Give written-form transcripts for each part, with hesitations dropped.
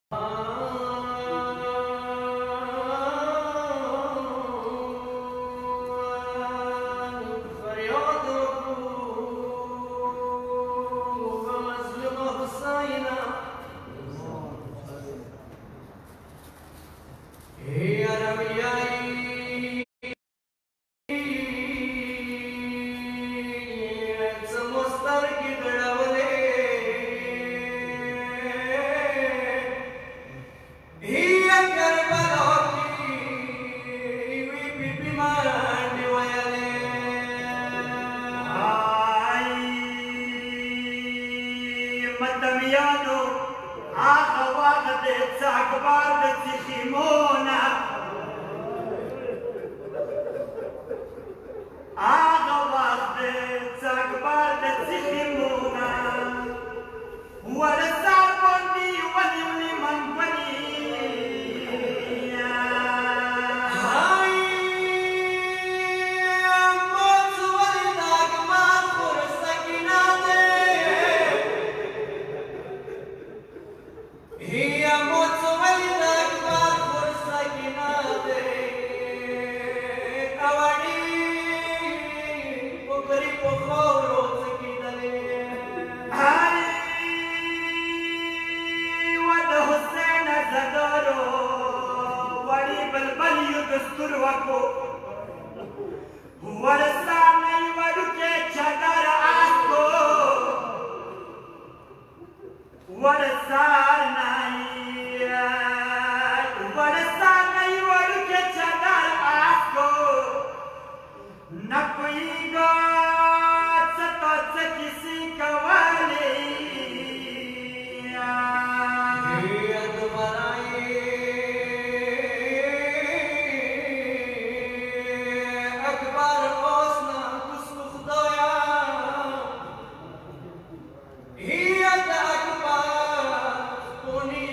He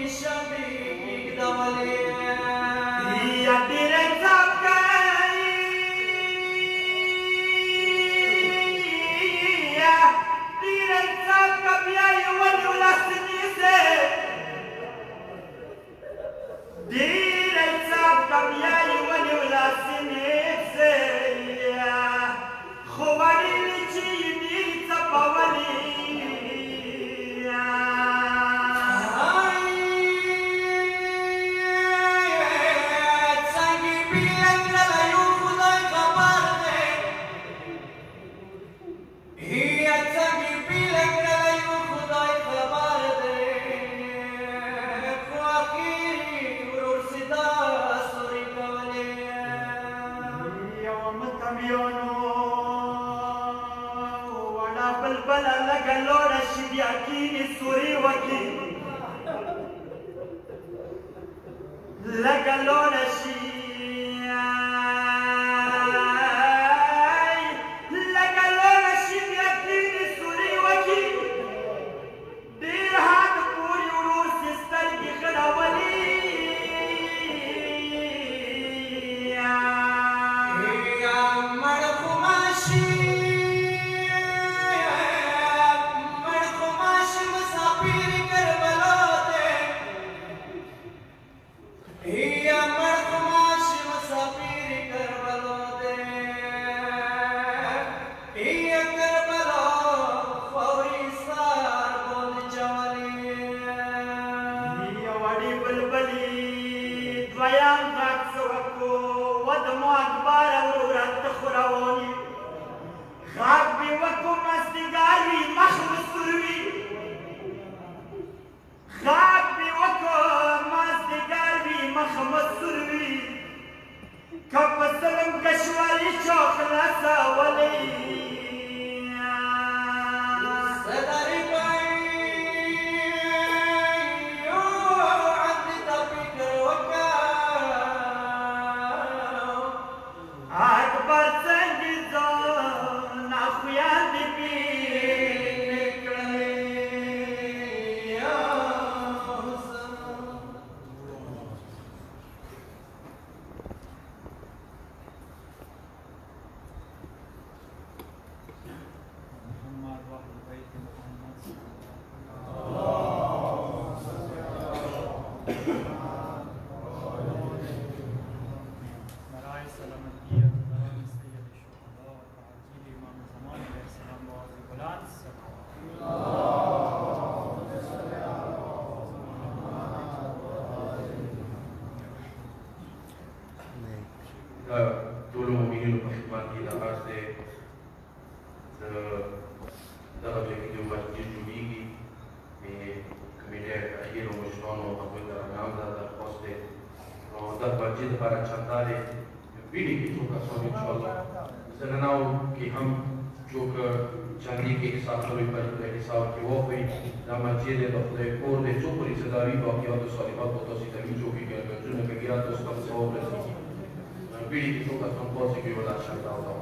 dar masjid para cantare पीढ़ी की जो का स्वामी इंशाल्लाह ज़नानाओं कि हम जो का चांदी के हिसाब से भी पर हिसाब की वो कोई दामाजी दे दफले और दे जो पूरी सदावी बाकी और सारी बात बहुत सी तभी जो भी गया जो ने किया तो उसका सवाब रही पीढ़ी की जो का संपोष की वाला शानदार होता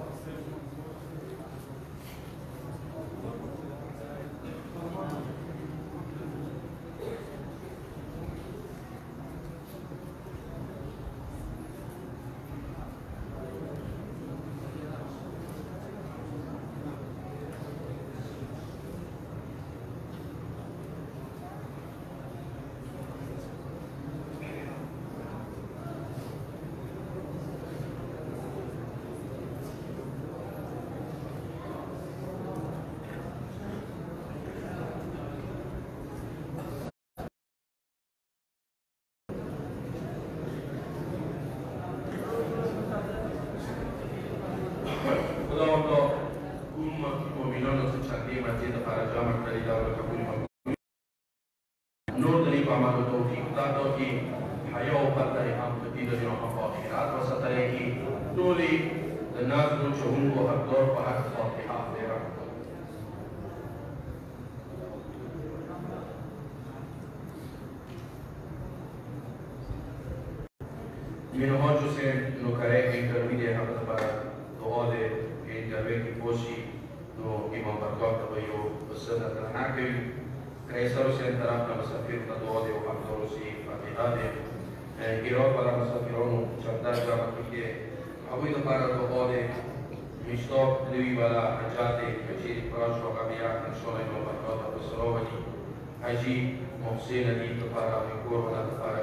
من oggi se non carece intervide a para doode e interventi fosi no imam barkota bayo besana tanake kreisaro se entrará na masafir da doode o factor si fatihade giro para masafirono chantar jama kike abu da para doode mishtok levi wala ajate kachiri prajo gamia inshallah imam barkota besrovani haji mohsin ali para korona para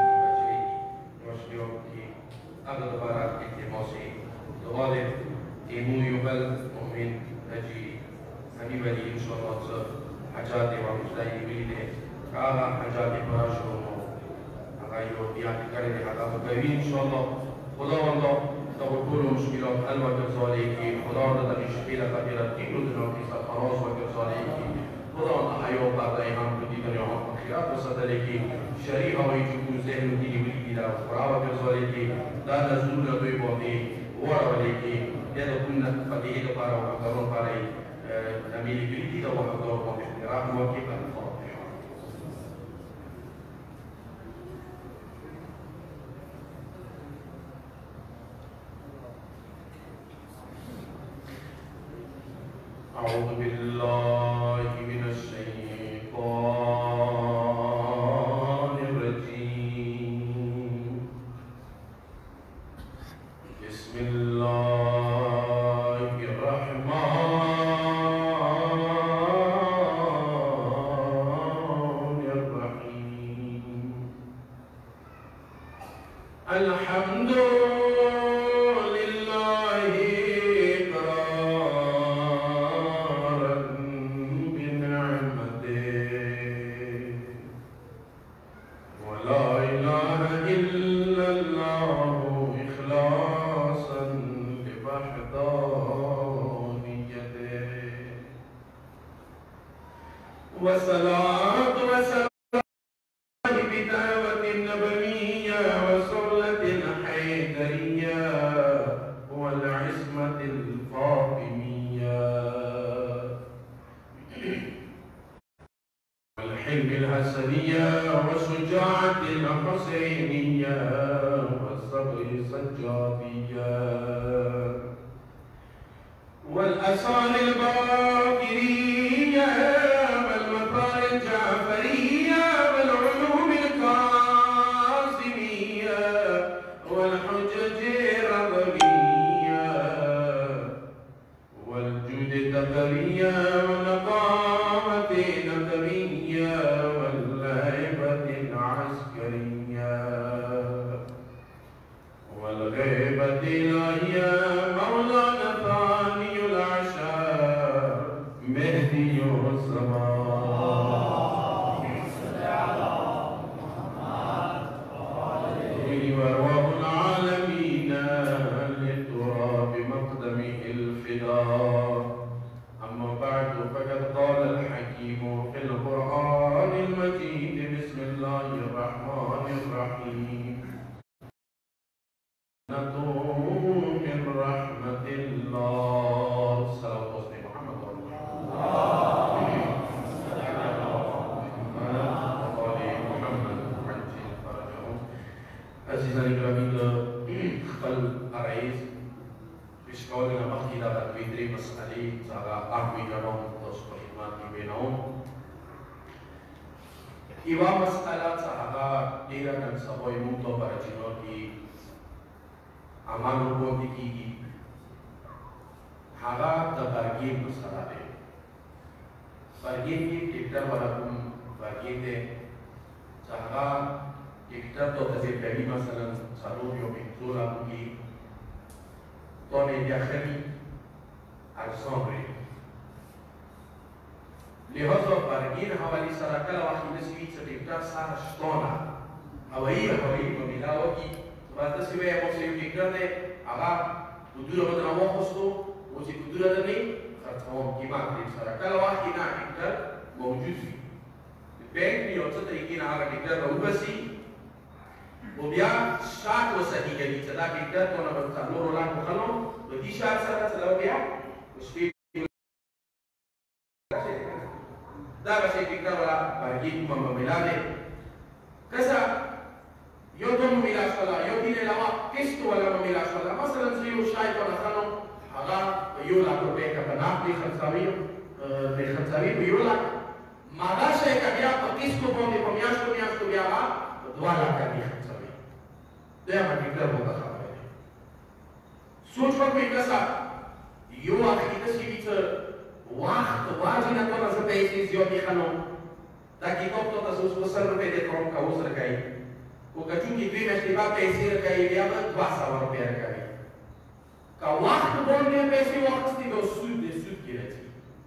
कि अगर दोबारा के मौसी दोबारे इमू युगल मोमिन अजी हनी वली इंशाल्लाह से हजात व मुस्ताई मिले काला हजात पराशो अगायो बियान करे हदा कभी इंशाल्लाह खुदा वंदो तो कुल मुश्किलात हल व ज़ाले की खुदा वंदो तभी मुश्किल कबीरा तीनों दिनों की सब फरोज व ज़ाले की खुदा वंदो हायो बात है हम की दुनिया में खिलाफ सदले की शरीह व जुकू ज़हन की ila farawa ke zole ki dana zula do ibodi wara wale ki ya do kunna fatihi do para wa karon para amili biliti do wa do wa ihtiram wa kifa أعوذ بالله من الشيطان الرجيم بسم الله الرحمن الرحيم الحمد والصلاة والسلام بدعوة النبوية وسنة الحيدرية والعصمة الفاطمية والحلم الحسنية والشجاعة الحسينية والصبر السجادية والأسان الباقرية الجعفرية والعلوم القاسمية والحجج الرضوية والجود الدبرية والنقامة النبوية والهيبة العسكرية والغيبة الإلهية مولانا ثاني العشاء مهدي الزمان ورواه العالمين للتراب مقدمه الفداء أما بعد فقد قال الحكيم في القرآن المجيد بسم الله الرحمن الرحيم Islam Ibrahim khal arais bishkaul na makhila da vidri mas'ali saga akwi ganom dos khidmat ki benaun iwa mas'ala sahaga dira dan saboy muto para jino ki amal ko ki haga da bargin mas'ala de bargin ki tiktar wala kum bargin de sahaga tiktar to tazir kali masalan salur yo pintura ki طالب يخلي الصبر لهذا برجين حوالي سركلا واحد نسوي تبتدأ سار شطانة حوالي مبيلاوكي بعد سوي أبوسي يكرني أغا بدورة بدنا وخصو وزي بدورة دني خرطهم كمان تري سركلا واحد ناكتر موجود في البنك يوصل تيجي نهار كتر روبسي وبيا شاك وسهي جدي تدا كتر تونا بتسلور ولا بخلهم بدي شاك سرا تلاو بيا وشفي دا بس كتر ولا برجين مبيلانه كذا يوم مبيلاش ولا يوم دين لوا كيست ولا مبيلاش ولا مثلا سيو شاي تونا خلهم هذا يولا كوبيكا بناء لخمسامي يولا ما دا شيء كبيا بكيستو بومي بمياشتو بيا دولا كبيا ده ما كتير بودا خبره सोच पर कोई कैसा यो आखिरी तस्वीर से वाह वाजी ना तो नजर पे इस जो भी खानो ताकि कब तो तसुस बसर रुपए दे कौन का उस रखाई वो कचू की भी में स्टीबा पैसे रखाई या बस 200 रुपए रखाई का वाह तो बोल में पैसे वक्त दी दो सूद की रहती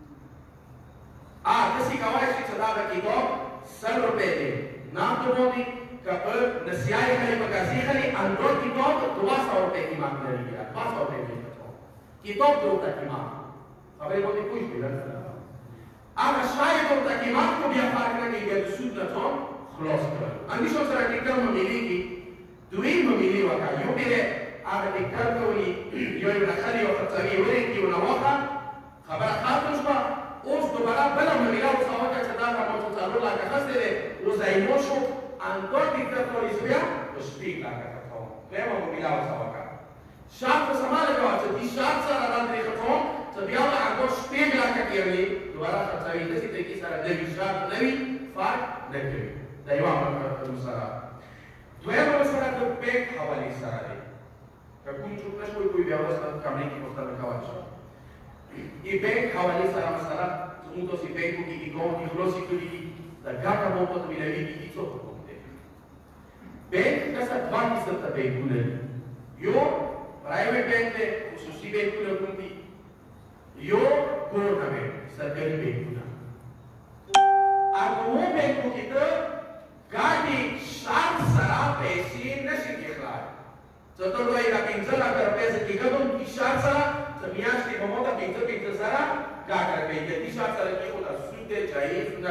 किसी कवाई से चला रखी तो 100 रुपए दे ना तो बोली कपर नसियाई खाली मकासी खाली अंदर किताब 200 रुपए की मांग रही है 200 रुपए की किताब दो तक की मांग अबे बोले कुछ भी नहीं अगर शायद दो तक की मांग को भी अफार करने के लिए सूद न तो खलास कर अंधी शो सर टिकटर में मिलेगी दुई में मिली वाका यो मेरे अगर टिकटर को यो ये खाली वक्त सभी वरे की उनवाका खबर खातुस का उस दोबारा बला में मिला उस आवाज का चला का मौजूद चालू ला का खसरे वो जाइमोशो अंदर टिकटर को इसमें तो स्पीक ला का था मैं वो मिला उस आवाज का शाप को संभाल के वाच दी शाप से आराम दे खतो तो बिया अंदर स्पीक ला का केरली दोबारा खचाई जैसे तरीके सारा नवी शाप नवी फाट नके दैवा अनुसार द्वैव अनुसार तो पेक हवाली सारा है ककुन चुपना कोई व्यवस्था करने की कोशिश में कावाच ये बैंक हवाली सारा मसाला तो सी बैंक की कौन की ग्रोसी की दा गाका मोto तो मिलावी की तो बैंक का सब बात की सब बैंक कुले यो प्राइवेट बैंक ने खुसूसी बैंक कुले कुंती यो गवर्नमेंट सरकारी बैंक कुला अब वो बैंक को कितो गाड़ी शाम सरा पैसे नशी के खिलाफ तो लोग ये पिंजरा कर पैसे की कदम की शाम सरा समियाश की ममता पिंजर सरा का कर पे ये दिशा सरा की होता सुनते चाहिए सुनना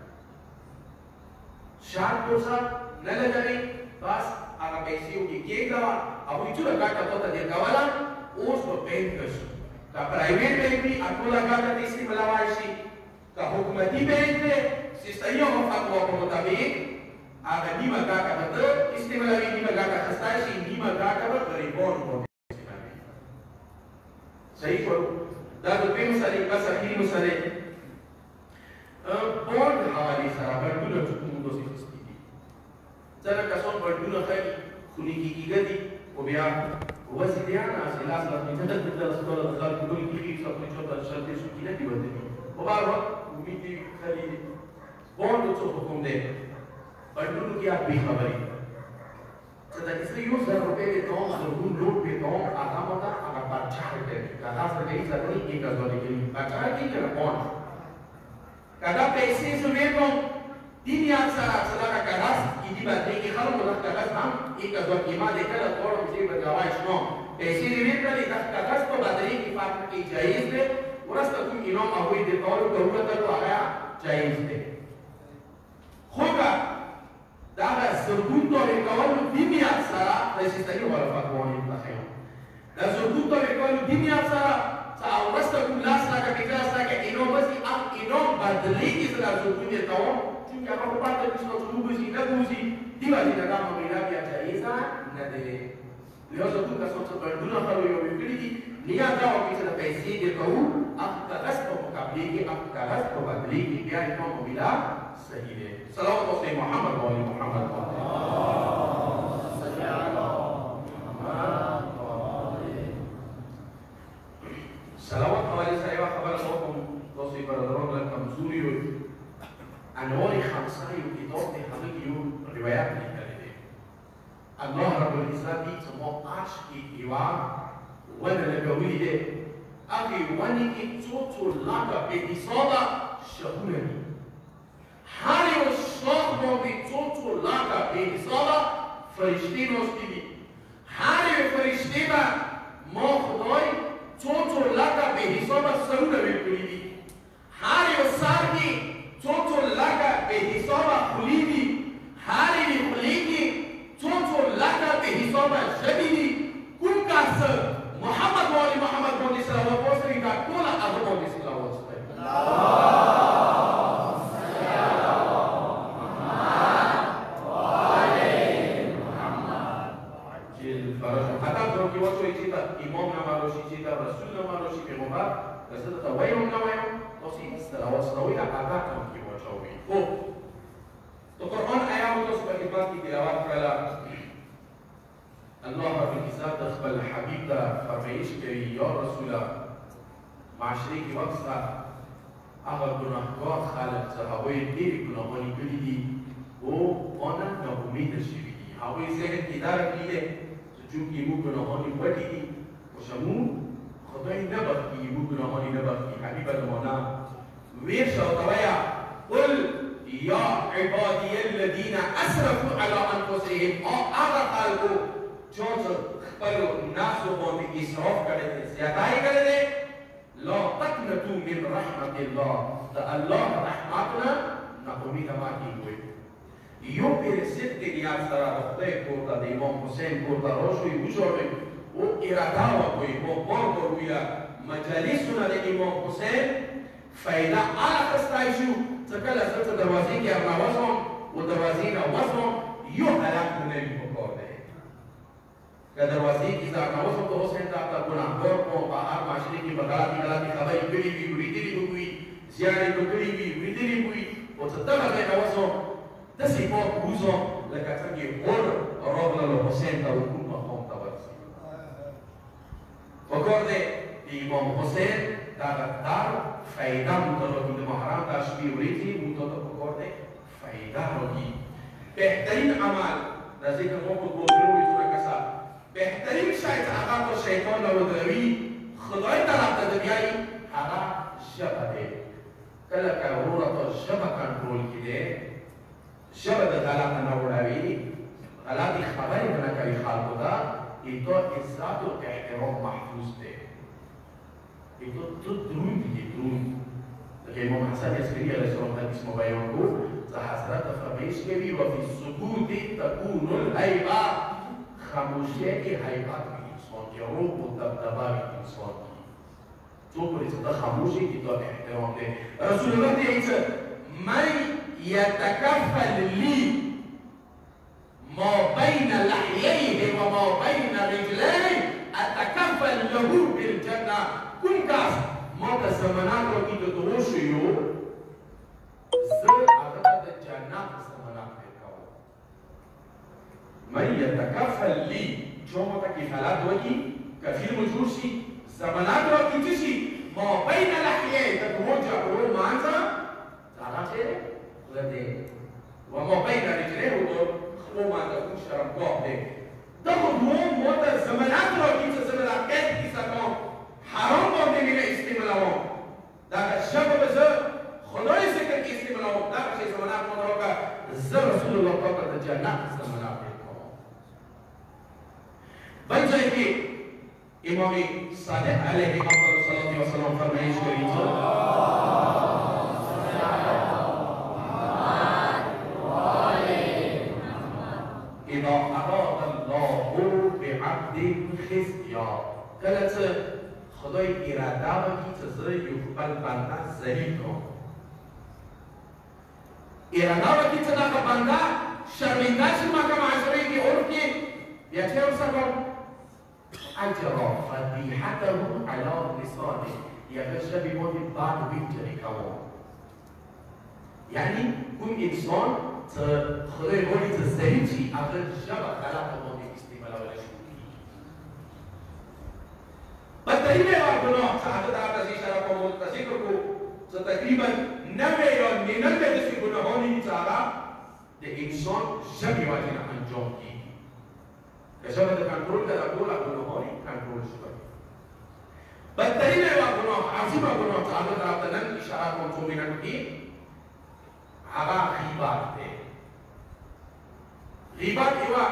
शाम को सा न लगने बस अगर पैसे की केक दवा अब इचु लगा का तो दे कावाला उस बैंक कशु का प्राइवेट बैंक भी आपको लगा का तीसरी बलावाशी का हुकूमती बैंक ने सिस्टम में फतवा को मुताबिक अगर नीमा का मतलब इस्तेमाल भी नीमा का खस्ताशी नीमा का गरीबों को सही को दादु पे मुसले का सही मुसले बॉन्ड हवाली सारा बर्डून चुकूं दो सी खस्ती जरा कसों बर्डून खाली खुली की गदी वो बिया वज़ीदियाना सिलास ला मिथल मिथल स्कोर ला कुल की सब कुछ तो शर्त सुकी नहीं बनती वो बार बार उम्मीद खाली बॉन्ड तो हुक्म दे बर्डून की आप भी खबरी जब इसलिए यूज़ रुपए के तो अगर लोड पे तो आधा होता अगर बादशाह के कदा से कहीं सदनी एक अजवाली के लिए बादशाह की क्या कौन कदा पैसे सुने तो 3 याद सारा चला का कदा की बात नहीं कि खलम मुल्क कदा हम एक अजवाल की मां देखकर और मुझे बजावाइश नो पैसे रिवीट कर कदा तो बदली की बात की जायज है उरस तक की नो अहुई दे और जरूरत तो आया जायज है होगा दादा surduto le cavallo di mia sarà resistente wala fatwani takhayum da surduto le cavallo di mia sarà sa awrasta kullas la ka bikras la ka ino basi am ino badli isla surduto le tawon क्योंकि आप बात करते हैं तो लोग इसी ना दूसरी दीवारी का काम हमें ना किया चाहिए सा نه دی لہذا تو کسان څه بندونه خلو یو کړي دي نیا دا وکړي چې د پیسې دې کوو هغه کاغذ په مقابلې کې هغه کاغذ په بدلې کې بیا یې کوم مبیلا صحیح دی صلوات الله محمد و آل محمد صلوات حوالی سره یو خبره کوم تاسو یې برادران له کمزوري وي انوار خمسه یو کتاب دی هغه کې یو روایت لیکلی دی الله رب العزت دې چې ما عشق کې یوه ونه لګولې دی هغې ونې کې څو څو لکه بې حسابه شهونه دي هر یو شاخ باندې څو څو لکه بې حسابه فرشتې ناستې دي هر یو فرشتې به ما خدای څو څو لکه بې حسابه سرونه ویل کړي دي هر یو سر کې څو څو لکه بې حسابه خولې دي هر یوې خولې کې څو څو لکه بې حسابه ژبې دي کوم کس محمد و آل محمد باندې صلوات وسري دا ټوله هغه باندې صلوات وسري امام نماراشی چی تا رسول نماراشی پیغمبر رسول تا ویم نمایم تاسی صلوات سنوی در عدد هم کی واجهوی خب تو قرآن ایام تو سبا خدمت کی تلاوت کرلا الله رب العزت اخبر حبیب دا فرمایش کری یا رسول معاشره کی وقت سا اگر گناهگار خلق صحابه دیر گناهانی کلی دی و آنن ناامید شوی دی هوای ذهن کی دار کلیده چونکه مو گناهانی ولی دی شمو خدای نبخی مو گناهانی نبخی حبیب المانا ویرش اوتویا قل یا عبادی الذین اسرفوا علی انفسهم آغا خلقو چون خپلو نفسو باندې اسراف کړی دی زیاتای کړی دی لا تقنطوا من رحمت الله د الله رحمتنا ناامید مه کیږئ یو پیر صدق نیاز سره د خدای کور ته د امام حسین کور ته راشئ وژاړئ و اراده وکړئ و بار ورویه مجالسونه د امام حسین فایده اخیستی شو چې کله زه ته دروازې کې راوځم و دروازې نه وځم یو حالت نه وي په کار دی که دروازې کې زه راوځم د حسین ته ته ګناهګار کوم په هر معاشرې کې به غلطې خبرې کړې وي اورېدلې به وي زیانې به کړې وي اورېدلې به وي او چې دغه ځای ته وځم داسې پاک ووځم لکه څنګه اور راغلل حسین ته وکړو مقام ته ورسېږي پکار دی د امام حسین دغه در فایده مو ته راکړي د محرم دا شپې ورځې مو ته پکار دی فایده راکړي بهترین عمل دا ذکر مو په ګوګلو ویډیو کسا بهترین شی چې هغه په شیطان نه ودروي خدای طرف ته بیایي هغه ژبه دی کله که وروره ته ژبه کنټرول کړې ژبه د غلطه نه وړوي غلطې خبرې نه کوي خلکو ته ایتو عزت و احترام محفوظ دی ایتو تو دروند دی دروند لکه امام حسن عسکری علیه السلام حدیث ما بیان کو ز حضرت فرمایش کوي و فی السکوت تکون الهیبه خاموشی کې هیبت وي انسان کې روح و دبدبه وي انسان کې تو پرې چې ته خاموشي کې تو احترام دی رسول الله دی چې من يتكفل لي ما بين لحييه وما بين رجليه أتكفل له بالجنة كل كاس ما تسمنات وكي تدوشيو زر عدد الجنة تسمنات بكاو من يتكفل لي شو ما تكفلات وكي كفيل مجوشي زمنات وكي تشي ما بين لحييه تدوجع ولو ما أنت تعالى خير وما بين رجليه خلوما تكون شرمگاه ده دغه دوم موده زمانات را که زمانات قید کیسه کام حرام بانده میره استعمالوام دغه شب بزه خدای ذکر که استعمالوام دغه چه زمانات موده را که زه رسول الله پاک در جنت زمانات بکنم بل جایی که امام صادق علیه افضل الصلاة و سلام فرمایش کردید إذا أراد الله بعبد خزيا کله چې خدای اراده وکړي چې زه یو خپل بنده ذلیل کړم اراده وکړي چې دغه بنده شرمنده شي ما که معاشرې کې عرف کې يتيو سبب أجرى فضيحته على لسانه يغشى بموت بعد ويجري كوان يعني كل إنسان تخلي هولي تزدهيتي أغل جبا خلاق موت استعمال ولا شوكي بالتالي أردنا سعادة عبد شرف وموت تذكركم تقريبا نبي تسيبنا هوني تعالى الإنسان جميع وجهنا أنجام كي كشبه الكنترول كذا أقول هوني كنترول شبه بالتالي أردنا عظيم أردنا تعالى رابطنا إشارات منتومين كي على غيبات غيبات إيوا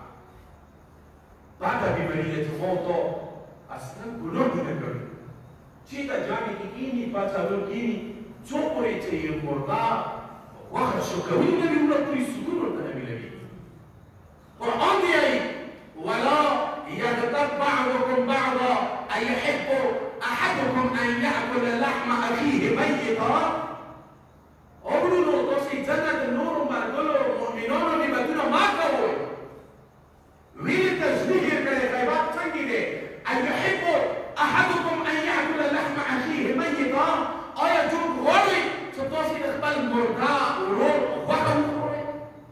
بعد بمرينة موتو أصلا كلهم ينكرون Cita jami kini pasalun kini cokore ce murda wa shukawin nabi ulah tu sukun dan nabi nabi Quran dia wala yagtab ba'dukum ba'da ay yuhibbu ahadukum an ya'kula lahma akhihi mayyita Obru no to si jannat nur margolo mu'minun ni baduna ma kawo Wil tasbih kare khaybat sangide ay yuhibbu أحدكم أن يأكل لحم أخيه ميتا أيجوب غوري ستوصي إقبال مرداء ورور وحم غوري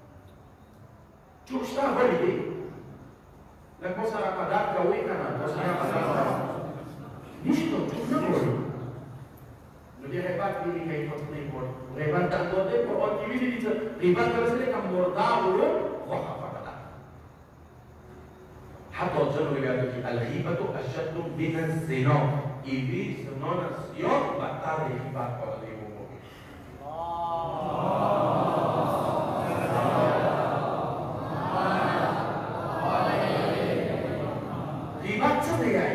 شو اشتغل غوري دي لك بصر قدار كوي كان بصر قدار نشتو شو نغوري نجي غيبات بيني كي تصني غوري غيبات تنظر دي قرآن كيوي دي غيبات كرسلي كم مرداء ورور وحم حتى الجنة بيقول الغيبة أشد من الزنا إبليس نون السياق بطل الغيبة قال لي غيبة صدقائي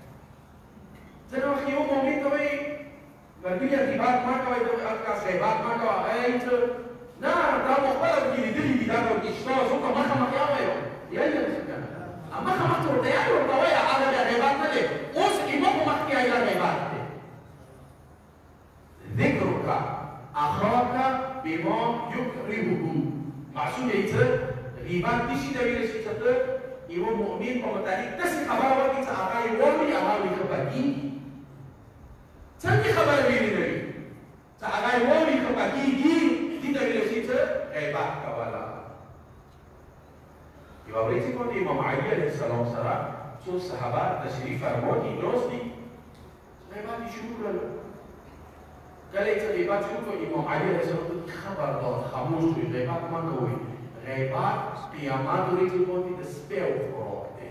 زنا خيوم مؤمن توي بردية غيبة ما كوي توي أكاس غيبة ما كوي أيت نا ترى مقبلة بيجي دليل بيدار وكيشتوا زوجة ما كم كيامه يلا نسكت أما خمسة ورتيان ورتويا على الغيبات نلي أوس إمام مخكي إلى الغيبات ذكرك أخاك بما يكرهه معصوم يتر غيبات تشي دبير شي تر إمام مؤمن ومتاني تسي خبر وقت أغاي ولي أغاوي خباكي تنكي خبر بيني نبي تأغاي ولي خباكي دي دبير شي تر غيبات كوالا Ibarat itu Imam Ali alaihissalam sara, so sahabat tashrif farmoni dosti, ibarat syukur lalu. Kalau itu ibarat syukur Imam Ali alaihissalam itu khabar dah, khamus tu ibarat mana hui, ibarat kiamat itu pun tidak spell for orang.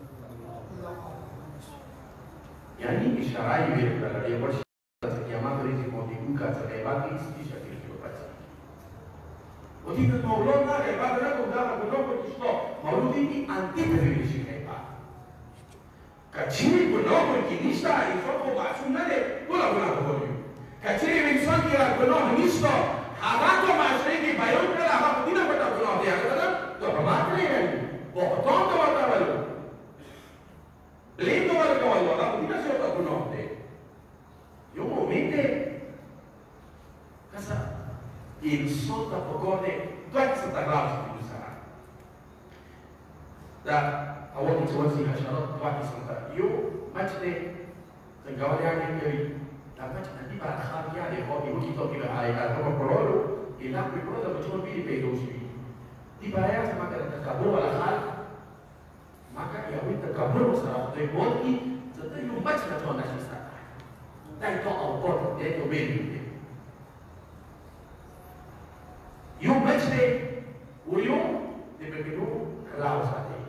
Yani isyarat ini berada di bawah kiamat itu pun dibuka ibarat ini sih jadi baca. ودي الموضوع ده عباده لكم ده كلهم بالاشتراك مولودين دي انتيتا في الشيكايبا كتير كلهم بالكنيسه يفرقوا معصوم نادي ولا بقولوا كتير من سانكيرا كلهم نيستا حاجاتهم معشرين بايون كده هاخدينا بتاع كلهم دي كده طب ما تريني بوقتهم ده ولا ولا ليه ده ولا ولا هاخدينا شو كلهم دي يوم مين كذا il sotto pokoknya tuh setengah itu sana. Dan awal situasi hasilnya tuh sebentar. Yo macam ni segala yang kiri. Dan macam nanti pada hari ada kalau ibu kita kira ayat atau perlu, ilah perlu ada macam pilih pedosi. Dibayar sama kita terkabul wala hal. Maka ya kita terkabul secara terbuat ini. Jadi yo macam tu nasi sana. Dan itu awal dia itu beli. يوم مجلي ويوم تبقوا خلاص عليه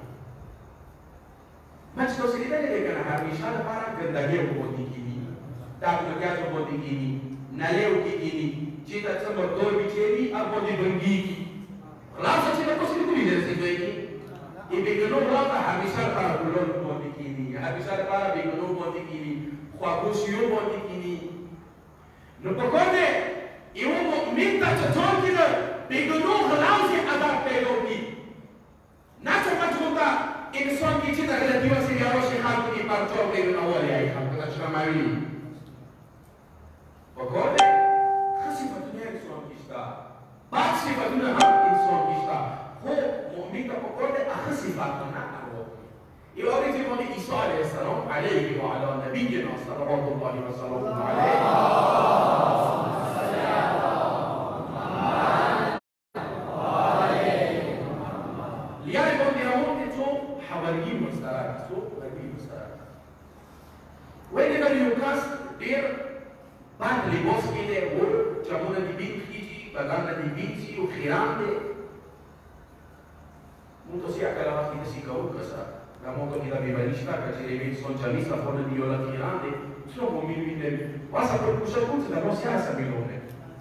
مجلس سيدا اللي كان هرميشان فارا كنداجي وبودي كيني تابلو كيا وبودي كيني ناليو كيني جيتا تسمر دور بيجيني أبودي بنجي خلاص سيدا كوسي كوي جلسي كوي يبقوا خلاص هرميشان فارا كلون بودي كيني هرميشان فارا بيجوا بودي كيني خوابوسيو بودي كيني نبكونه يوم مؤمن تجتون كده بيقولوا خلاص أدار بيلوكي ناتو مجهودا إنسان كي تدا كده ديوسي يروشي خالو كي بارتو بيقول أول يا إخوان كده شرماوي وقوله خسي فتنيا إنسان كيشتا بعد سي فتنيا هم إنسان كيشتا خو مؤمن ته پکار دی هغه صفاتونه یو ورځ باندې عیسی علیه السلام علیه وعلى نبینا صلوات الله وسلامه علیه لیای باندې راوړل څو حواریین مستعار څو حواریین مستعار وایي دا یو کس ډیر باندې لباس کې دی او چمونه دی بیت کیږي بدن دی بیت شي او خیران دی مونږ څه اکلا وخت دې کوو کسا la moto che aveva lista che ci deve socialista fuori di la tirante sono minimi basta per usare tutti da non si alza milone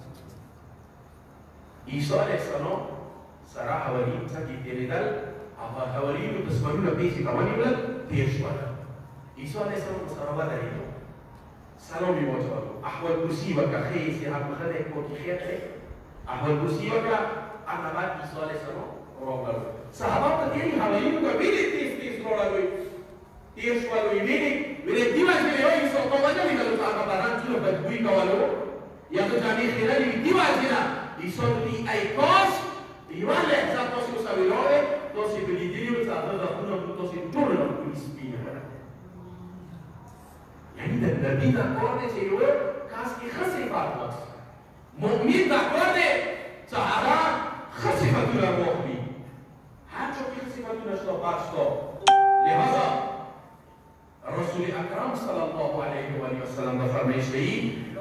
Isa alayhissalam sarà hawari saki teridal ama hawari tasmaruna bisi kamani wala tiyashwala Isa alayhissalam sarà badalito salam biwajhalu ahwal musibaka khaysi ab khadek ko khiyate ahwal musibaka ana ba Isa alayhissalam rogal sahabat tadi hawari ko bili Dia selalu ini, bila dia sendiri orang Islam kau macam ni kalau tak kabaran sudah berdui kawalu, yang tu kami kira ni dia sendiri Islam ni aikos, dia leh satu susah bilore, tu si beli diri satu dah pun tu si turun kuis pina. Yang ini Nabi tak kau ni cewek kas ki khasifat mas, mukmin tak kau ni cara khasifatul mukmin, hanya khasifatul nasabah stop. لهذا الرسول الأكرم صلى الله عليه وآله وسلم فرمایش دهی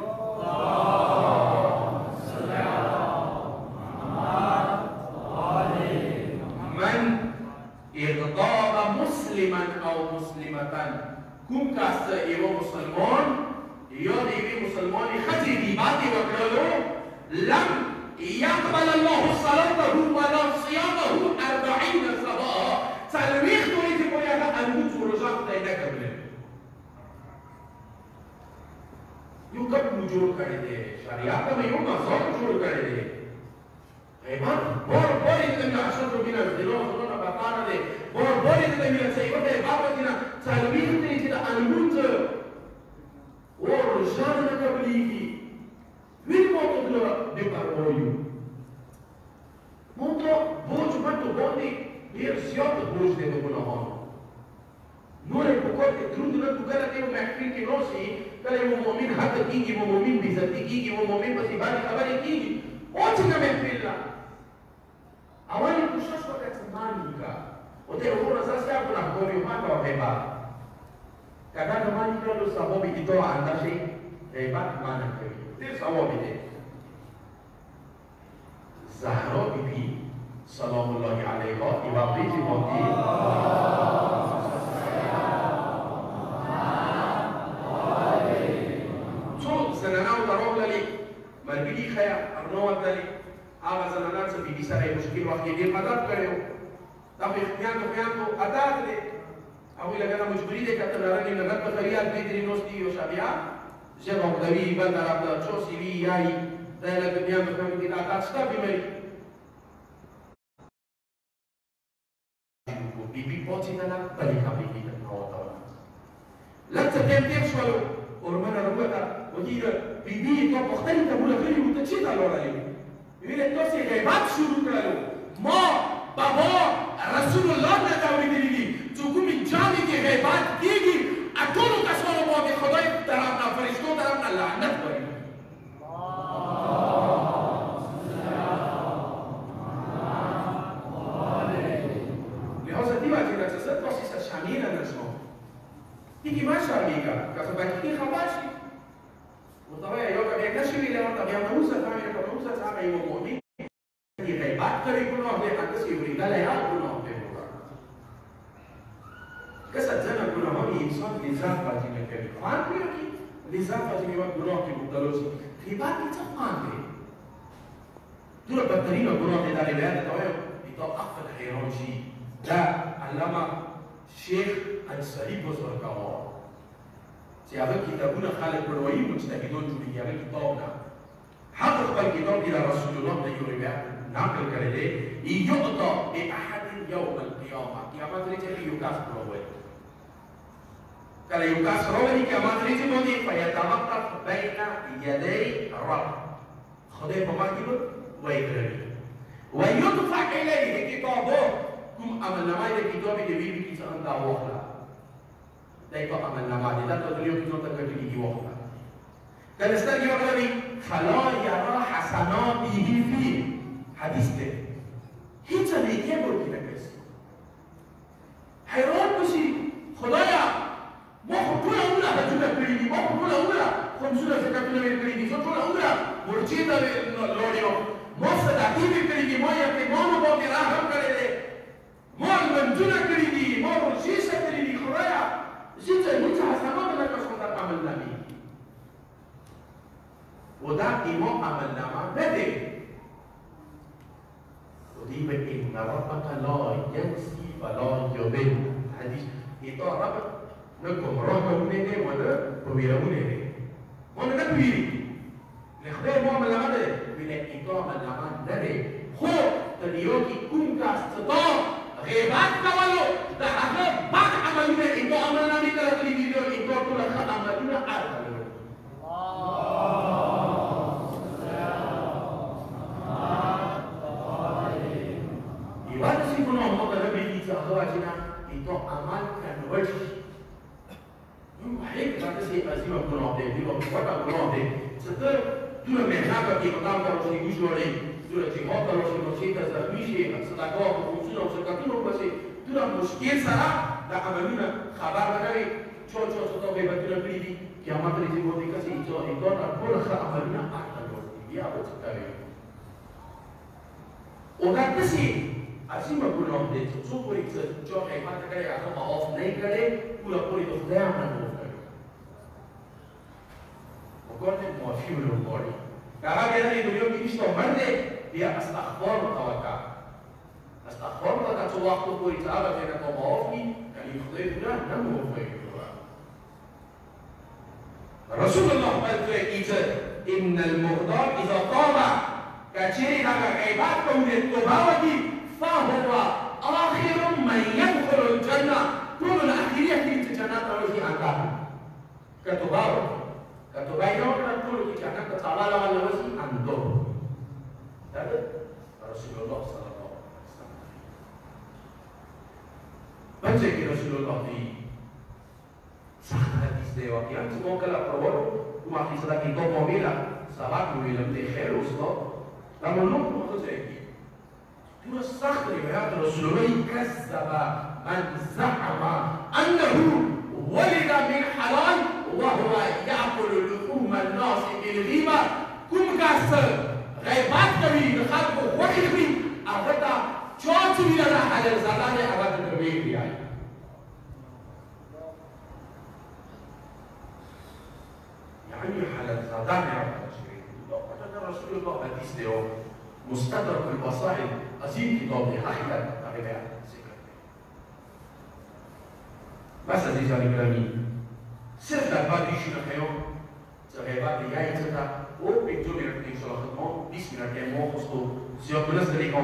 من اغتاب مسلما أو مسلمة كم کس ایو مسلمان یا ایو مسلمان خطی دیباتی وکرلو لم يقبل الله صلاته ولا صيامه 40 صباحا سلويخ تريد بويانا أنبوت ورجاق تاينا كبلين يو कब मुझोड़ करे दे शरीयत में यो मज़ाक जोड़ करे दे ऐमान बोर इतने अशर तो बिना दिलों सुनना बताना दे बोर इतने बिना सही बात है बाप बिना सलवीर ने जितना अनबुत और शान न कबली की फिर मौत तो बेकार हो यू मौत बोझ मत तो बोली ये सियात बोझ दे दो गुनाहों नूरे बुकोर के थ्रू दिल तो करा के वो महफिल के नौसी करे वो मोमिन हक कीगी वो मोमिन बेइज्जती कीगी वो मोमिन बस इबादत खबरें कीगी और चीज़ में महफिल ला awali kushashwa katimani ka ote ukuna sasa hapo na kodi upande wa heba kadaka mani ndio sababu ikitoa andashi heba maana kwa ndio sababu ile Zahra bibi salamullahi alayha ibadati mawdi so sanana utarogli malbidi khaya arnawadali आवाज़ ज़नाना से बीबी सारे मुश्किल वक्त के लिए मदद करे हो तब इख्तियार तो अदा करे अभी लगना मजबूरी दे करते नारानी नगद पर खरीद भी तेरी नोस्ती हो शाबिया जब हम दवी बंद आप ला चो सीवी याई दायला दुनिया में कम की ताकत स्टा भी मेरी बीबी पहुंची ना बड़ी काफी की करना होता है लगता है तेरे शवालो और मैंने रुका वही बीबी तो मुख्तलिफ तबूला फिर मुतचिता लोड़ा है Vile tosi gaibat shuru kralo ma baba Rasulullah na tawhid dili tukumi jami ke gaibat kigi atolo kasoro mo ke khudai taraf na farishto taraf na la'nat bari lihaza diwa jina tasad tosi sa shamila nasho tiki ma shamika kasabaki khabashi وطبعا يوجد يكتشف إلى أن طبيعة موسى كمان يكون موسى سامع يوموني يغيبات كريم كل واحد يحدث يوري لا يعرف كل واحد يقول كسر زنا كل واحد إنسان لزاف فاجي كذي فان بيركي لزاف فاجي ما كل واحد يقولوسي غيبات يتفان به دور بدرين كل واحد داري بيان توه يتوقف الحيران شيء ده علامة شيخ السليم بزرگ كمان سيابك كتابنا خالد بروي مجتهدون جوريا كتابنا حقق الكتاب إلى رسول الله يوريبا نقل كرده يعطى بأحد يوم القيامة قيامات رجل يكاس بروي كلا يكاس بروي قيامات رجل بودي فيتوقف بين يدي الرب خده بما كيلو ويكرده ويدفع إليه كتاب كتابه كم عمل نماذج كتابه دبي بكيس أنت وقلا ده يبقى عمل نماذج ده تدريو كتاب تكتبي وقلا كان استنى يقول فلا يرى حسناته فيه حديث ده هيك اللي يكبر كده بس حيران بشي خدايا ما خطونا أولى هجونا كريدي ما خطونا أولى خمسونا سكتونا من كريدي خطونا أولى مرجيتا لوريو ما صدقتي من كريدي ما يبقى ما نبغى راهم كريدي ما المنجونا كريدي ما مرجيسا كريدي خدايا جيتا نيتا حسنا ما لك صندوق عملنا بيه وده إمام عملنا ما ندي ودي إن ربك لا ينسي ولا يضل حديث itu apa نقوم منه ولا بويرونه وانا نبيري نخدم ما من هذا من إقام الأمان ده هو تديوكي كم كاستطاع غيبات كوالو ده هذا بعد عملنا إقام الأمان ده اللي فيديو إقام كل خدمة عملنا أربعة Ibadah sih pun orang tak lebih di sahara Cina itu amalkan wajib. Baik kata si Azim pun orang deh, dia buat apa pun orang deh. Setelah tu lah mereka bagi makan kalau si Guslo ni, tu lah si Hot kalau si Mosita Zahmishi, setelah kau fungsi orang sekarang tu pasti tu lah muskil sana, dah amaluna khabar macam cocok setelah hebat tu lah beri kiamat ni si Bodi kasih itu tak boleh amaluna akan dia apa sekali. Orang tu sih Azim pun orang deh, so pun itu cocok hebat kerja atau maaf naik kerja, pula pun itu dah aman. Bukan muafir berbodi. Kalau kita ni dulu kita istilah mana dia astaghfar tawakal. Astaghfar tawakal tu waktu pun itu apa kita kau maaf ni, kalau itu dah namu maaf. Rasulullah berkata, Innal muhdar iza taba kaciri daga ibadat kemudian tubawati fahuwa akhirun man yadkhulul jannah. Turun akhirnya di jannah terus diangkat. Ketubawati Katubayo kan tu kita ketawa lawan lewasi antum. Jadi Rasulullah Sallallahu Alaihi Wasallam. Baca ki Rasulullah di sahih hadis dewa yang semua kalau perwal rumah kita lagi kau mau bila sahabat mau bilang deh Ustaz. Namun lu mau tu jadi. Tu sahih riwayat Rasulullah kazzaba man za'ama annahu walida min halal وهو يأكل لحوم الناس بالغيبة كم كسر غيبات كبير خلق وحيد أبدا شو تبي لنا على الزلال أبدا كبير يعني على الزلال يا رب رسول الله حديث له مستدرك البصائر عظيم كتاب أحيانا أبدا بس عزيزي الكريم सिर्फ दरबार की शुरू करो जगह दिया ही चलता वो 5 मिनट की शराफत में 20 मिनट के मोह उसको सिर्फ बस तरीकों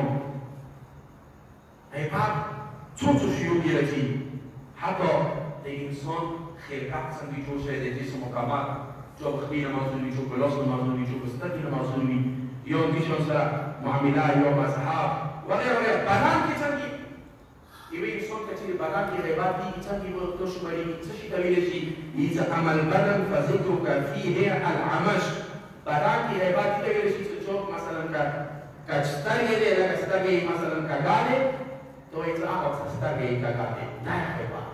है बात छोटे शुरू किया थी हाथों इंसान खिलकत संगी जो से जिसम मुकामात जो बखबी नमाज़ुनी जो बलौस नमाज़ुनी जो बस्तकी नमाज़ुनी यों किशों से मामिला यों मज़हब वगैरह बारान की संगी Ibu insan kecil badan di hebat di kita di waktu sebari kita sudah bilasi iza amal badan fazikruka fihi al-amash badan di hebat kita bilasi sejauh masalah kacistari ada kacistari masalah kagade to itu apa kacistari kagade nah hebat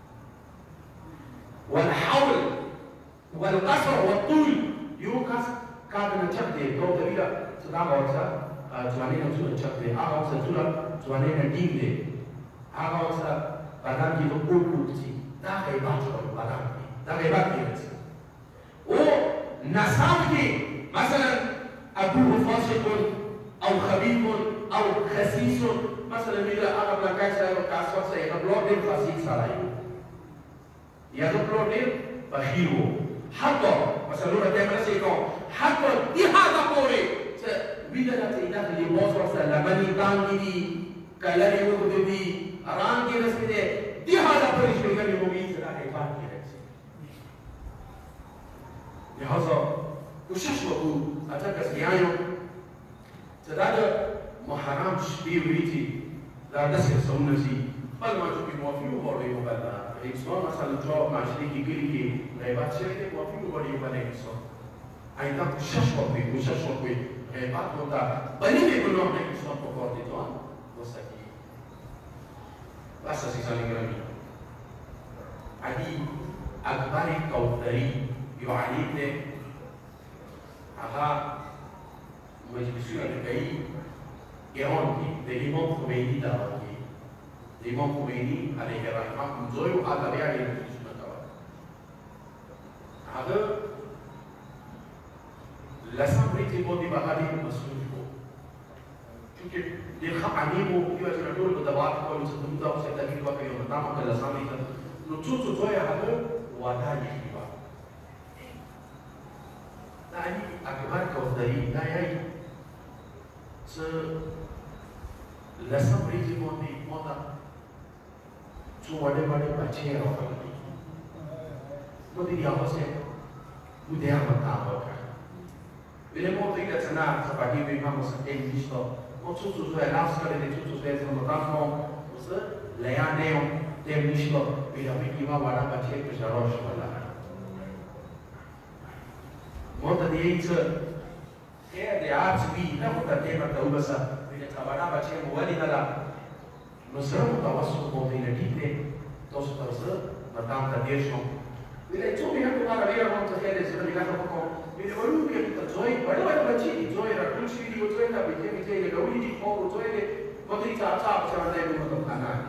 wal hawl wal qasr wal tul yukas kadang cakde to bila sedang awak jualan yang sudah cakde awak sudah jualan yang tinggi Agak usah badan kita ukur sih, dah hebat juga badan ini, dah hebat dia sih. Oh, nasab ni, misalnya Abu Fasikun, atau Khabibun, atau Khasisun, misalnya bila Arab langkai saya kasar saya keluar dari Fasik sarai, ya keluar dari Bahiru, hatta, misalnya orang mana saya kau, hatta dihada boleh, bila nanti dah di bawah saya lamani tangi, kalari ukudi Arang की रस्ते दे दिहाड़ा परिश्रम करने को भी इतना एक बात की है लिहाजा कोशिश करो अच्छा कैसे आयो जदाद मुहर्रम शबीर हुई थी دا داسې څهونه چې بل مچو کې معافي وغواړو یو بل نه انسان مثلا جواب معاشرې کې کلي کې غیبت شوی دی معافي وغواړي یو بل انسان آینده کوشش وکړي غیبت ورته بلې ګناه نه انسان په کار دی ځان وساتي بس عزیزان گرامی علی اکبر کوثری یو عالم دی هغه مجلسونه کوي ایران کې د امام خمیني دعوت کوي د امام خمیني علیه الرحمه زوی او هغه بیا یې مجلسونه کوي هغه لسم ورځې باندې به هغه ډېر مصروف و چونکې ډېر ښه عالم و یو چې ټول به دعوت کول چې موږ اوس ته کې وکړو یو نامه کله سمې نو څو زوی هغه وعده یې کړی دا علي اکبر کوثري دا یې څه لسم ورځې باندې ما ته څو وړې بچې راغلي نو دې هغه څه و دې هغه کار وکړ Vile molto ide cena zapatito imamo să te mișto. O țuțu zoi lascăle de țuțu zoi să mă dăm o să le ia neo te mișto. Vile am ima vara ca ce pe jaroș văla. Molto de ei să e de arți vii, nu multă temă că ubăsa. Vile că vara ca ce mă văli de la nu să rămân ca oasă cu mobilitete. Toți să să mă dăm ca deșo. Vile ce mi-a cu mara vira molto fede să vă ligați cu Vile volevo che zoi, guardava i bacini, zoi era cruci di zoi da perché le gauli di fuoco, zoi le motorizza a ciao, se andai in un canale.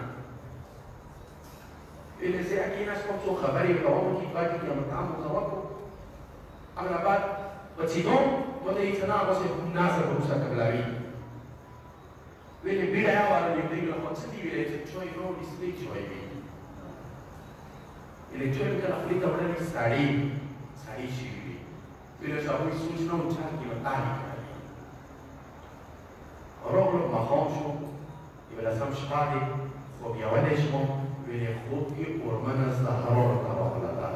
Vile se a china scorso khabari ka wamo ki baki ki amtam zawako. Amla bad bacino motorizza na wase nasa rusa kablawi. Vile bidaya wala ni bidaya la konsidi vile choi ro di sli choi vi. Vile choi ka la frita wala ni sari shi Vile să voi सूचना उच्चार की बताई Rogul mahomshu vile sam shpadi objaveleshmo vile khutki urmana zaharor karogla da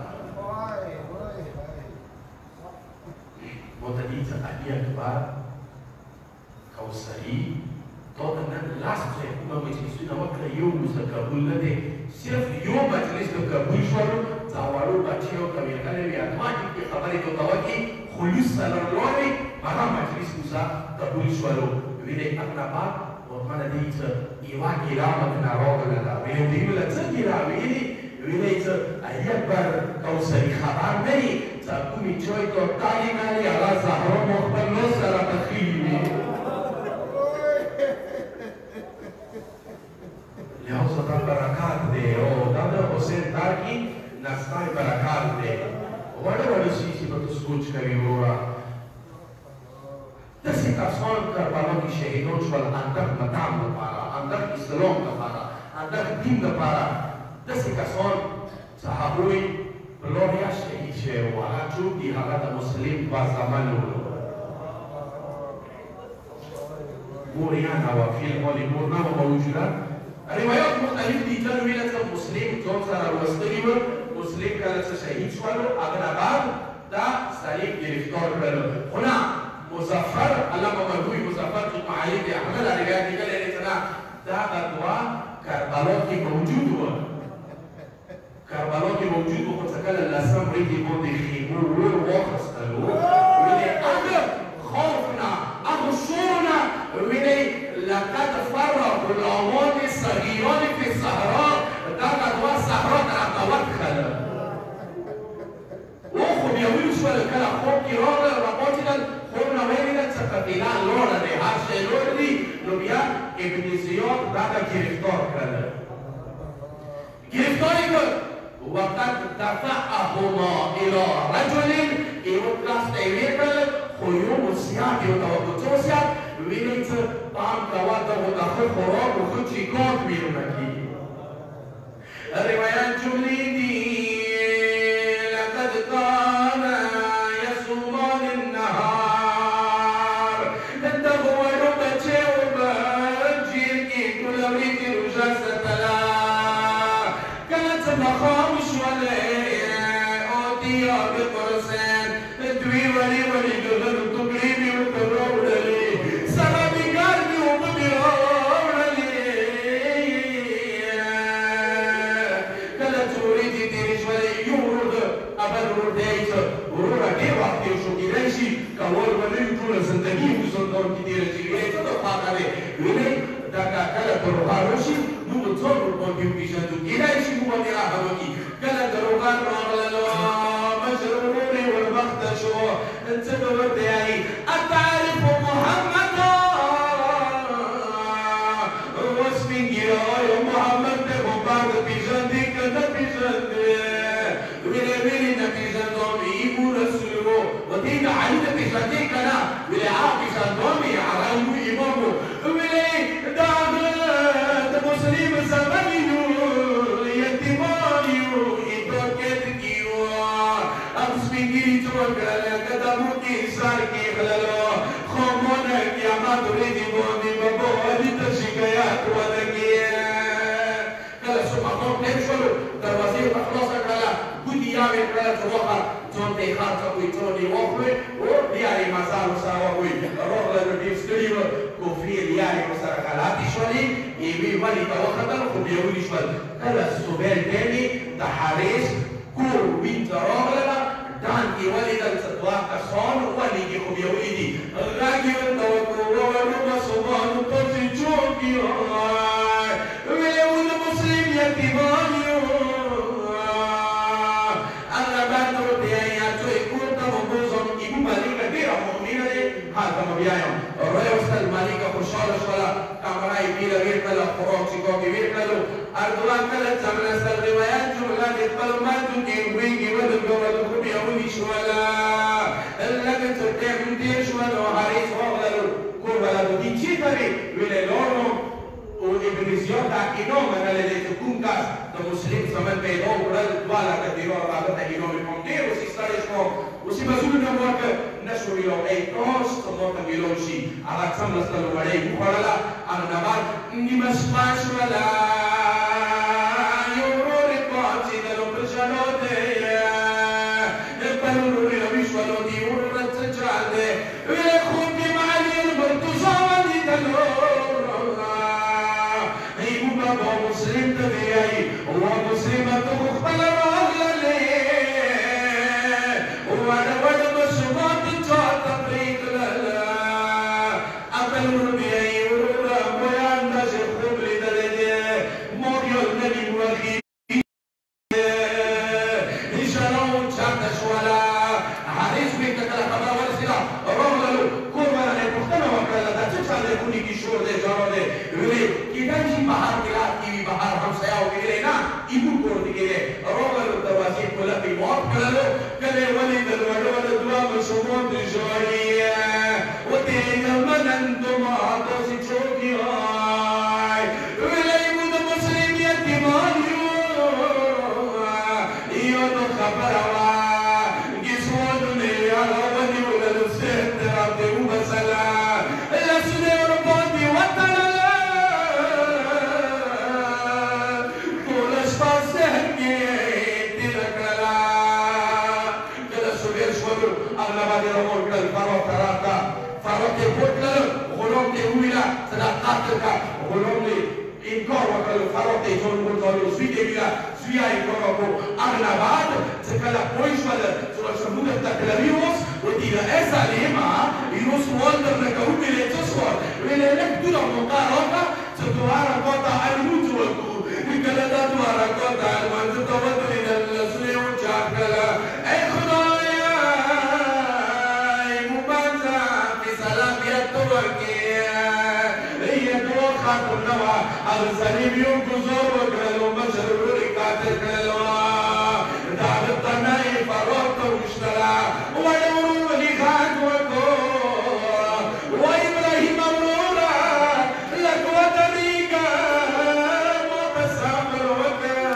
Motadica Ali Akbar Kausari toată nan lastre cum meclisuna wakra yom să Kabul lade صرف يوم مجلس Kabul shwaru zawaru bachio kabir kale bi atmaji ki khabari to tawaki خلوص سالارلوری مرا مجلس موسا قبول شولو ویله اقنابا ورمانه دیت ایوا گیرامت ناروغ لدا ویله دیوله چه گیرا ویله ایت ایکبر کوثری خبر نی تا کومی چوی تو تالی مالی علا زهرا مخبر نو سرا تخیلی لحظه دا برکات دی او دا حسین تاکی نستای برکات دی وړه شي په تاسو سوچ کوي ورا د څه کسان کربلا کې شهیدان شول اندر مقام لپاره اندر اسلام لپاره اندر دین لپاره د څه کسان صحابوي بلوریا شهید شوی ولا چې دی هغه د مسلم په زمان ورو موریان او فیل مولي مورنا موجوده روایت مختلف دي چې ویل چې مسلم ځان سره وستلی و مسلم کله چې شهید شول هغه بعد دا صلیب گرفتار کړل خو نه مظفر علامه مرحوم مظفر بن معاید احمد روایت لیکلی دی چې دا غزوه کربلا کې موجود و کربلا کې موجود و خو څه کله لسم ورځې باندې خیمو ور واخیستلو ویلې هغه خوفنا هغه شورنا ویلې لقد فرق الاوان الصغيران في الصحراء دا غزوه صحرا ته راوتخل وخو بيويلو شوال كلا خوب كي روغل رابطنا خوبنا ويلنا تسقطينا لولا دي هاشي لولا دي نبيا ابن زياد دادا گرفتار کرده گرفتاری کرد وقت دفعهما الى رجل ایو دست ایوی کرد خویوم و سیاه ایو توقع سیاه ویلیت بام دواد و داخل خوراک و خود چیکار بیرونکی روایت جملی دی كان يصومان النهار الدغور بتشوب جيركي كل بريد رجاس تلا كانت مخامش ولا أوديا بقرسان دوي ولي دولار تقريبي وترول لي سلامي قلبي وبدي لي ویلې دا کله په روغان راشي موږ ځان ورباندې وپېژنو کېدای شي موږ باندې رحم وکړي کله د روغان راغللو مجرور ورمخته شو څه به ورته وایي اتعرف محمدا وسپین ګیری محمد ته خو باندې پېژندې که نه پېژندې ویلې ویلې نه پېژندم ایمو رسول و ودې د علي نه پېژندې که نه ویلې پېژندم یې علي امام ویلې دا د مسلم زمن یو یتیمان یو ایتوکت کیو اب سپین ګیري څه وکړل قدمو کې سر کېښللو خو مونه قیامت ورځې باندې به په علي ته شکایت ونه کړې کله څو مقام تېر شولو دروازې ورته خلاصه کړله ګوتې یاوې کړله چې وخه ځان ته یې خرڅه کړئ څونه یې واخلئ او بیا یې مزار ورسره وکړئ راغله ډېر ستړي وه کفري لیارې ورسره غلطې شولې یوې ونې ته وختل خو بیا ونې شول کله سوبیل ډېلې د حارث کور وین ته راغلله ډانګ یې ولیدل څه دوه کسان ونې کې خو بیا ولیدي غږ یې ورته وکړو وویل مسلمانو تاسې څوک یاست ویلې و د مسلم یتیمان یو هغه بعد ورته وایي اچوی کور ته مو بوځم ایمو ملیکه ډېره مؤمنه دی هلته مو بیایم راوستل ملیکه خوشحاله شوله کمره یې بېله ویې کړله خوراک چیکاک یې ویې کړلو اردوان کله څملستل روایت جمله د خپلو مردو کې ویږي ولګولو خو بیا ونې شوله لږ څه ټیم تېر شول او حارث راغللو کور ولدو دي چېرته وې ویلې لاړم او ابن زیاد دا انعام منلی دی چې کوم کس د مسلم زمن پیدا وکړل 2 لکه دینار هغه ته انعام یې کوم ډېر اوس یې ستړی شوم اوس یې مزلونه مو وکړ نه شو ویلو ای کاش ته ماته میلاو شي هغه څملستلو وړۍ وخوړله هغه نه بعد نیمه شپه شوله یو ورور یې پاڅېدلو په ژړا دی بل ورور یې راویښولو دې ورور څه چل دی ویلې خوب کې معلي البرتوزا ولیدلو بابا مسلم ته دی وایي وا مسلمه ته خو خپله راغللې وړه وړه ماشومان ته چاته پرېښلله اکل ورور بیا یې وروره بیا اندازې خوب لیدلی دی مور یو نوي وخي ژړا اوچته شوله حارث بېرته کله خبره ورسېده راغللو کور باندې پوښتنه وکړله دا څه چل دی خونې کې شور دی ژړا دی ویلې کېدای شي بهر کې رات کې وي بهر همسایهو کې ویلې نه ایمون کور کې دی راغلو دروازې په لپې مات کړلو کله یې ولیدل وړه وړه 2 ماشومان د ژاړي وتېږه منندومه تاسې څوک یاست ویلې موږ د مسلم یتیمان یو یو نو خبره وه ګیسوانونه یې هغه ونیوللو ذهن ته راته وبسله لاسونه یې ورباندې وتړله ټوله شپه ذهن کې تېره کړله کله سوبېل شولو هغه باندې راغور کړل فاروق ته راته فاروق یې پورت کړلو غلام ته یې وویله صداقت وکړه غلام یې انکار وکړلو فاروق ته یې ځان وغورځولو زوی ته یې ویله زوی یې انکار وکړو هغه نه بعد چې کله پوه شول چې موږ ته تکلوي اوس ودیله ای ظالمه یو سوال درنه کوو ویلې څه سوال ویلې لږ دوره موقع راکړه چې 2 رکعاته لمونځ وکړو کله دا 2 رکعاته لمانځه ته ودرېدل لاسونه یې اوچت کړله ای خدایه مبارزه فیصله بېرته وکړې یې دعا ختم نه وه هغه ظالم یو ګزار وکړلو مشر ورور یې قاتل کړلو د هغه تنه یې فاروق ته وویشتله وړه ورور ولې غږ وکړو وا ابراهیمه وروره لږ ودرېږه ما ته صبر وکړه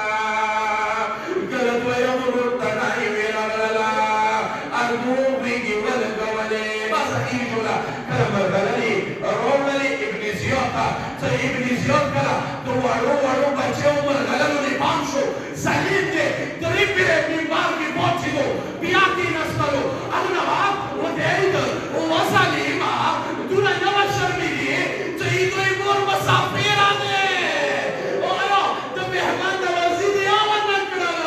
کله دویم ورور تنه یې ویراغلله اردو غېږې ولګولې بس اخیر جمله کله مرغللې راغلې ابن زیاد ته چې ابن زیاد کله د وړو وړو بچیو مرغللو نه پام شو ظالم دی درې پیرې منبر کې پاڅېدو بیا کېناستلو هغه نه بعد ورته یې ویل وا ظالمه دونه نه وه شرمېږې چې دوی مور مسافره دی آیا د مهمان نوازي دې یا ونه کړله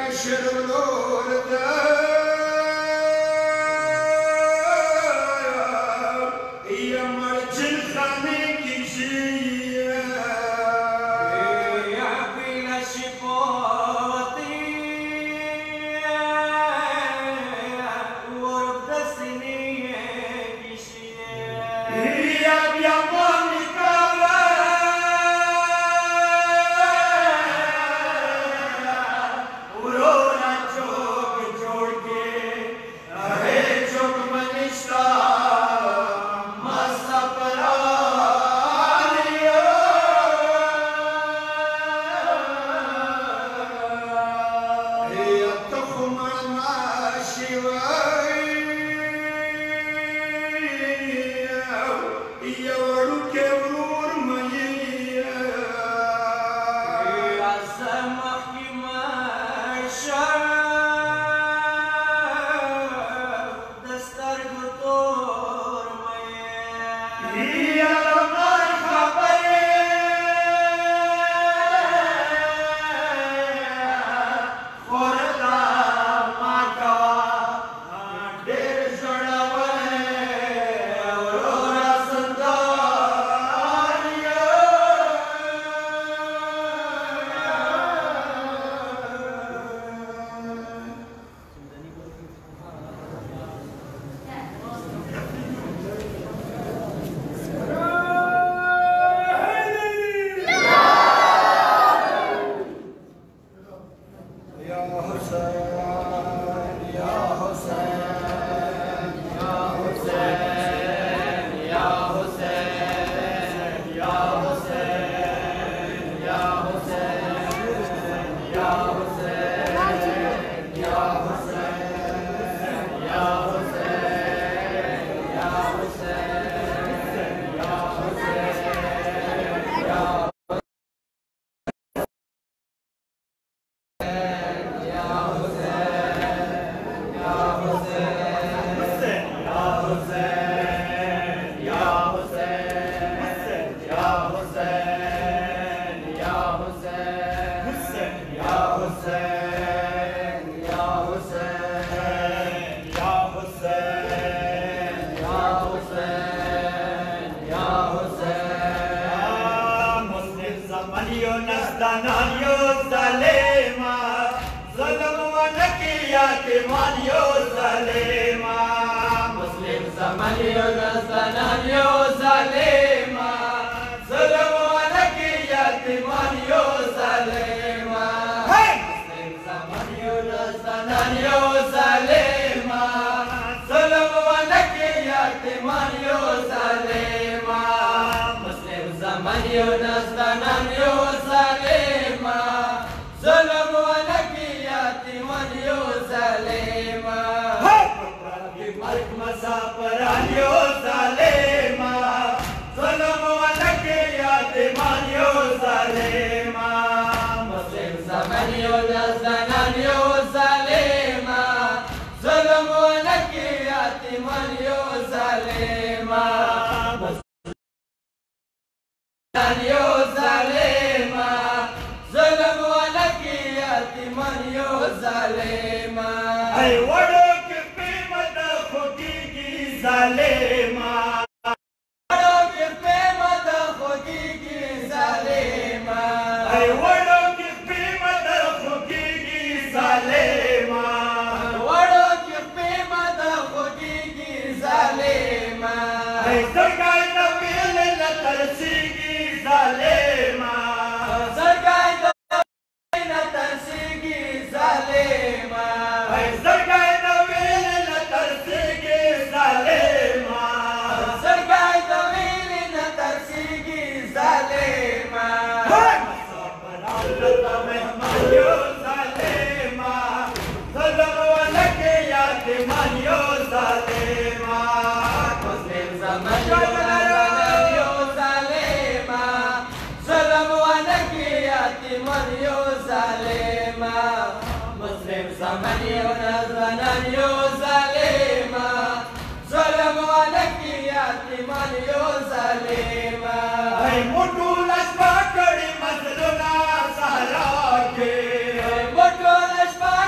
Motu las bakari mazluna sahara ke, motu las bakari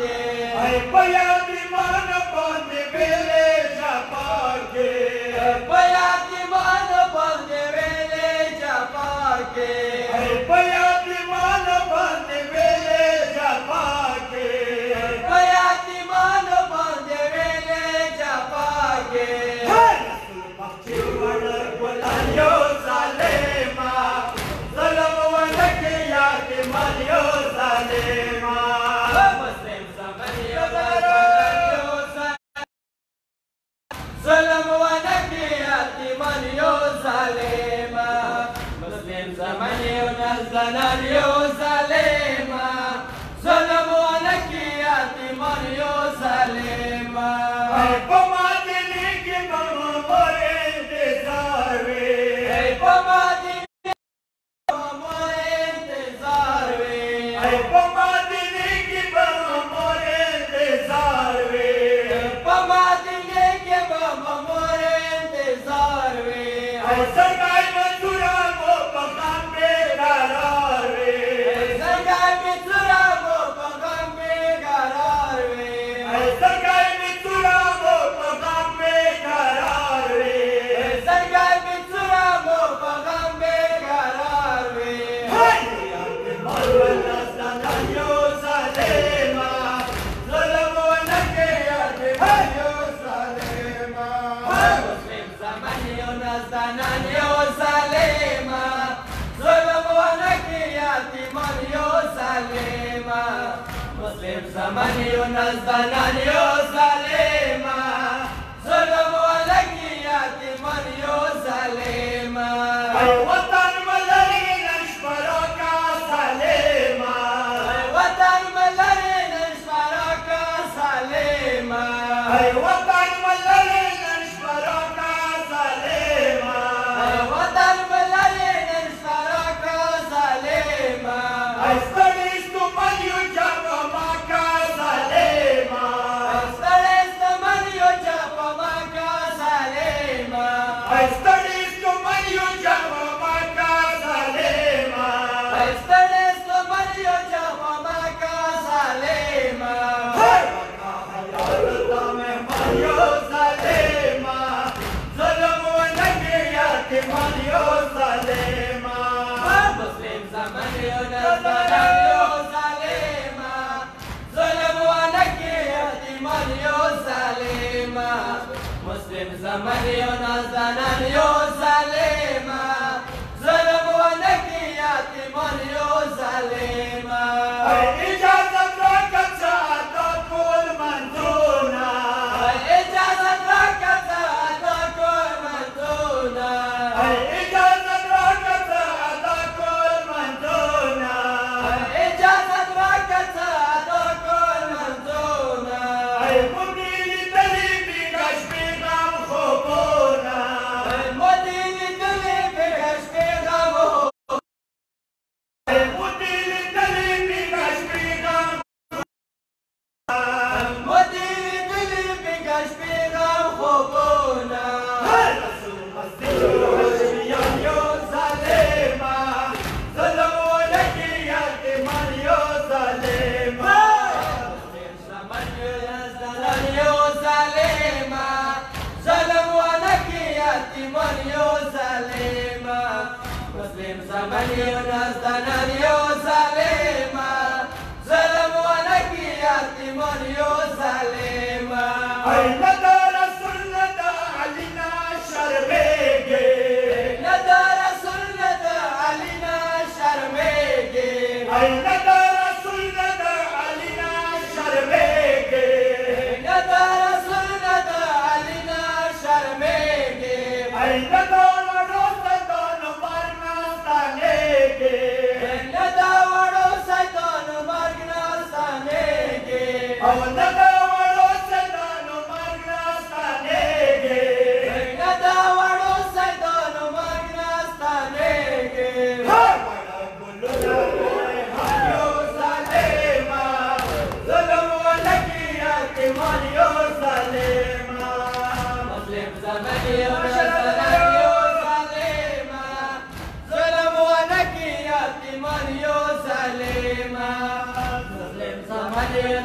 Zalim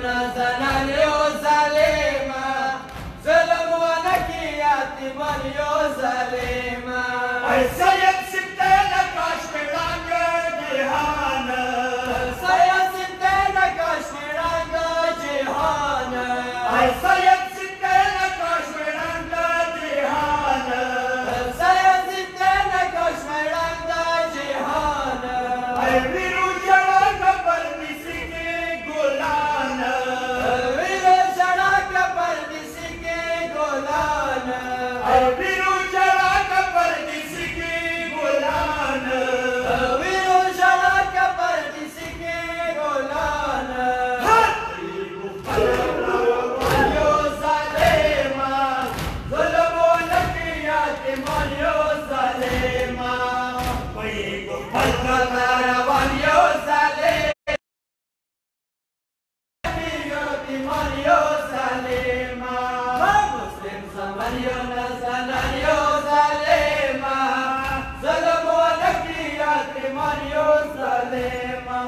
زنان يو ظالما ظلم ونكي يتيمان يو ظالما سيد ستنا کاشمیران جهان سید ستنا کاشمیران جهان سيد ستنا کاشمیران جهان سید ستنا کاشمیران جهان ویرو جڑا کبر دسی کے گلان ویرو جڑا کبر دسی کے گلان ویرو جڑا کبر دسی کے گلان ویرو جڑا کبر دسی کے گلان یو ظالما ظلم ونکی یتیمان یو ظالما کاروان یو ظالم یتیمان یو ظالما مسلم زمان یو نزنان یو ظالما ظلم ونکی یتیمان یو ظالما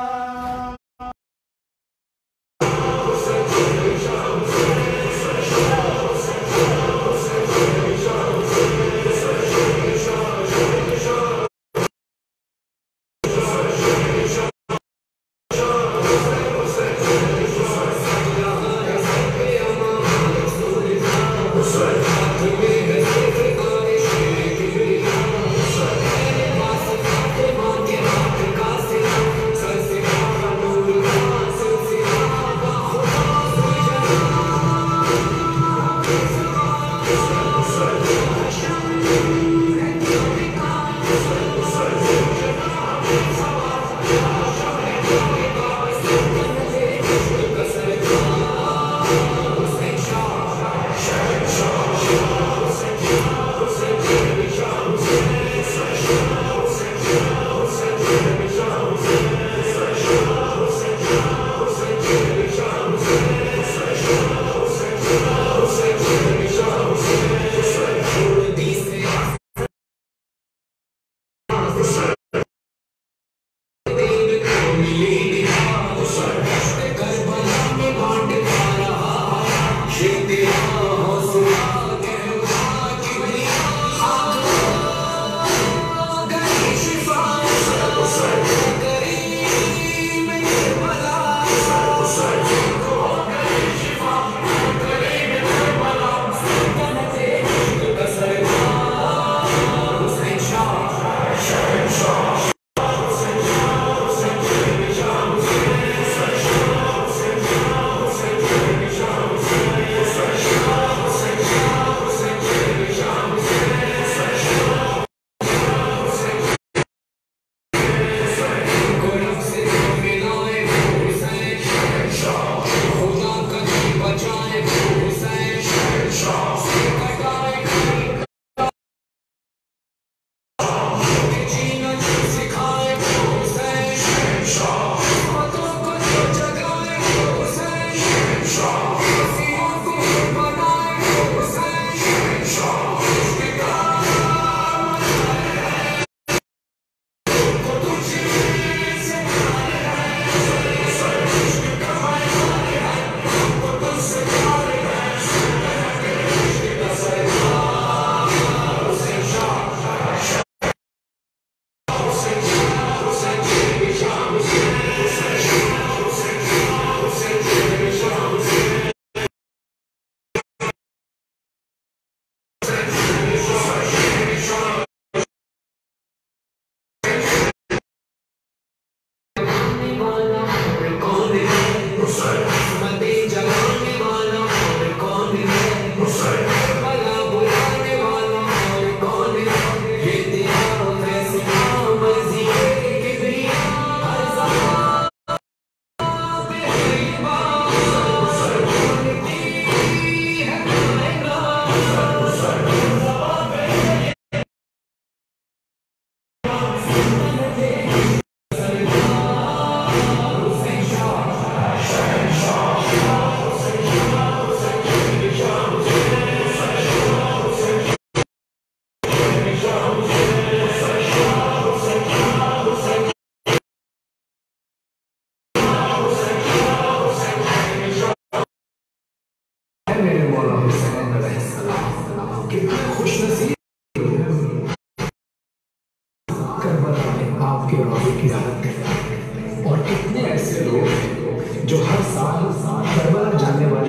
मेरे मौला हुसैन अलैहिस्सलाम कितने खुशनसीब करबला में आपके रोज़े की ज़ियारत करते और कितने ऐसे लोग हैं जो हर साल करबला जाने वाले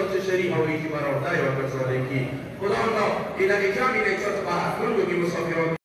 Khudam, in a jami ne chot ba, kun yogi musafirot